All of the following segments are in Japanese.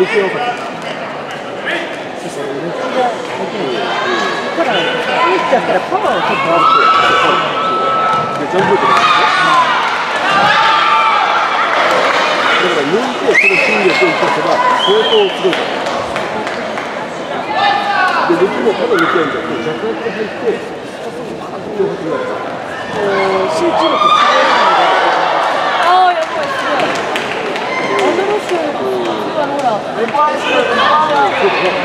気が良かった。そうそう、抜きができる。ただ、打っちゃったらパワーは結構あるって。で、ジャンプ力なんですよ。だから抜いてその筋力を生かせば相当すごいから。で、抜きもただ抜きなんじゃなくて、弱圧が入って、パーンと強迫になるから。集中力が強いので。 ああ、やっぱりすごい。アドロスのほら、レパーションとか。そうですね。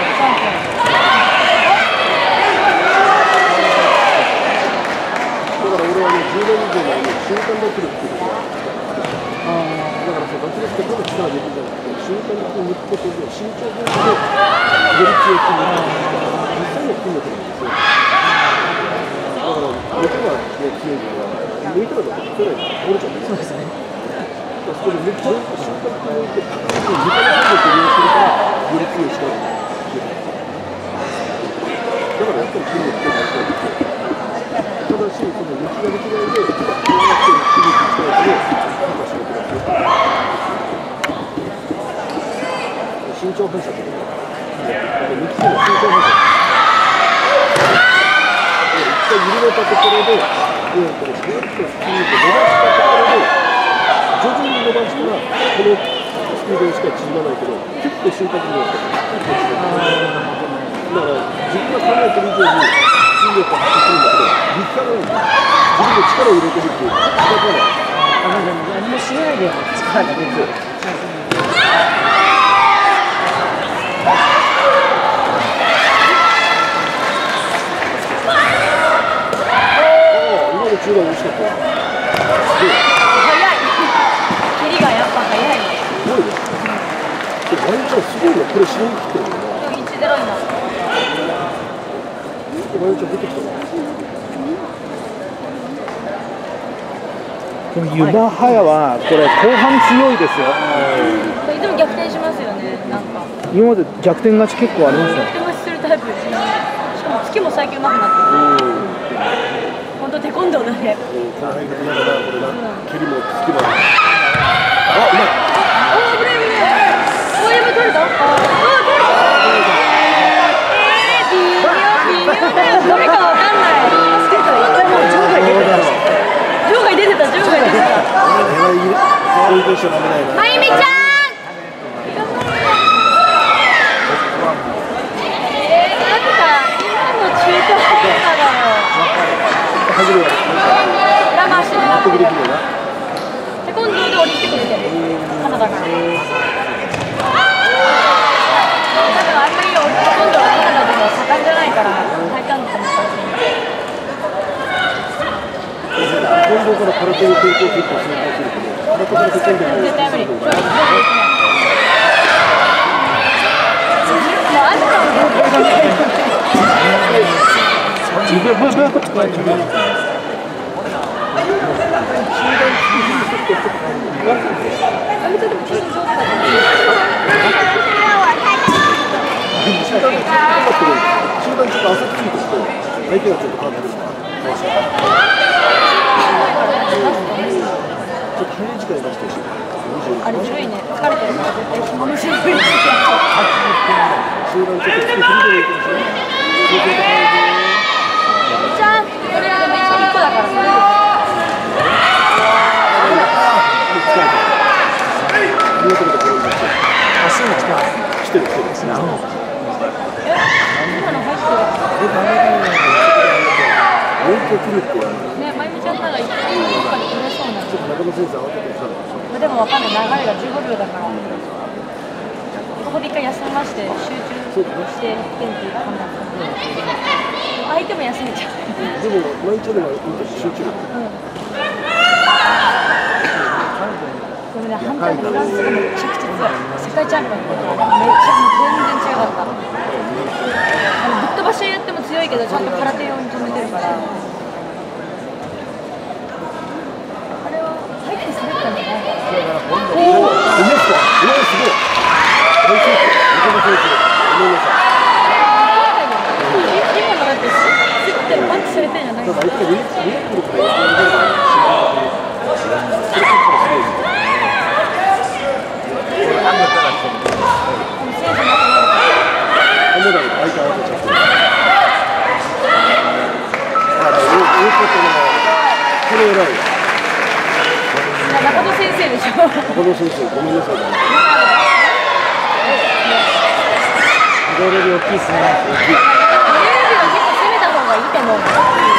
だから俺はね、10年以上前に瞬間脱力っていうことがあるんですよ。だからその脱力ってただ力できるんじゃなくて、瞬間的に抜くことで身長分でより強い筋力が実際の筋力なんですよ。だから抜くは、ね、強いのは抜いたらだって取れないから折れちゃうんですよ。そうですね。だからそこで抜くと瞬間的に抜いてパッと抜かない筋力を利用するからより強い力が出る。だからやっぱり筋力って大事なんですよ。ただし、その抜きができないで、こうやって筋肉使うと、なんか仕事が強くなる。身長反射というか、抜きするのは身長反射。一回緩めたところで、ぐーっと筋肉を伸ばしたところで、徐々に伸ばしたら、このスピードにしか縮まないけど、キュッと瞬間的にやったら、キュッと縮まる。だから、自分が考えてる以上に、筋力を発揮するんだけど、力感がないんだよ。自分で力を入れてるっていう自覚がない。 何もしないで力が出る。 今の中段惜しかったよ。 早い。蹴りがやっぱ早い。 すごいですね。ワインちゃんすごいな。これ試練切ってるよな。 1-0になった。 ワインちゃん出てきたな。 でもユバハヤはこれ後半強いですよ。 いつも逆転しますよね。なんか。 今まで逆転勝ち結構ありますよ。 逆転勝ちするタイプですね。しかも突きも最近上手くなってる。本当テコンドーだね。 この辺がながらこれな、蹴りも突きも。あ、うまい。 おお、ブレイブレイ。おお、やばい、取れた。ああ、取れた。微妙だよ。どれかわかんない。場外出てた。まゆみちゃん。テコンドーで降りてくれてる。カナダから。あんまりテコンドーはカナダでも盛んじゃないから体感のためテコンドーから空手を抵抗すると成功するけど、空手からテコンドー絶対無理。 中段ちょっと浅くついてきて、相手がちょっと変わってくるから、ちょっと早い時間に出してほしい。 あれずるいね。疲れてるから絶対その虫に無理して。 中段ちょっとつけすぎてもいいかもしれない。 ちゃん、これは1個だからね。 足に来てます。来てる。今の入ってる。もう一回来るってね、まゆみちゃんなら1回どっかで取れそうなの。 ちょっと中野先生慌ててさ。 でもわかんない。流れが15秒だから。ここで一回休まして集中していってっていう感じだったんで。相手も休めちゃう。 でもまゆみちゃんのはいいと集中力。 でもね、反対のフランスがめちゃくちゃ強い。世界チャンピオンだからめっちゃ全然強かった。ぶっ飛ばしやっても強いけどちゃんと空手用に止めてるから。あれは入って滑ったんじゃないかな。おお。 すごい。おいしい。ごめんなさい。 今のだって滑ってパンチされてるんじゃないですか。すこれ偉い。 中戸先生でしょ。 中野先生、ごめんなさい。 いろいろ大きいですね。 テレビは結構攻めた方がいいと思う。